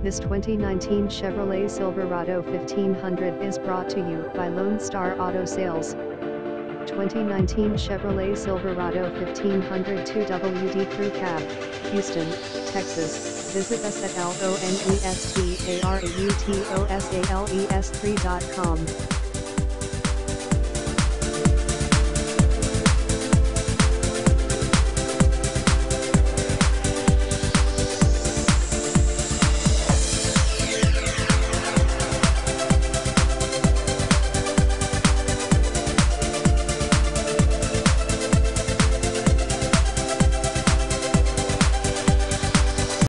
This 2019 Chevrolet Silverado 1500 is brought to you by Lone Star Auto Sales. 2019 Chevrolet Silverado 1500 2WD Crew Cab, Houston, Texas. Visit us at lonestarautosales3.com.